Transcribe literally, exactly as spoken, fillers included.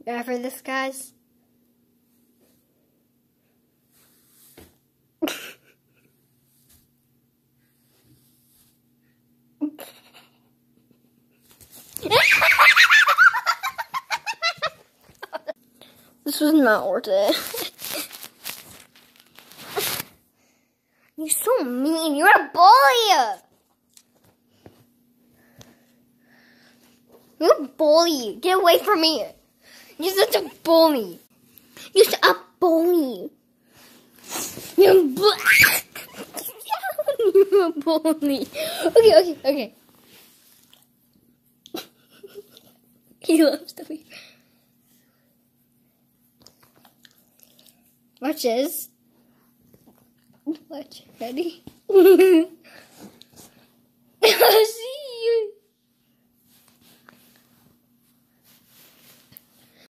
You ready for this, guys? This was not worth it. You're so mean. You're a bully. You're a bully. Get away from me. You're such a bully. You're such a bully. You're a bully. You're a bully. Okay, okay, okay. He loves to be. Watch this. Watch. Ready?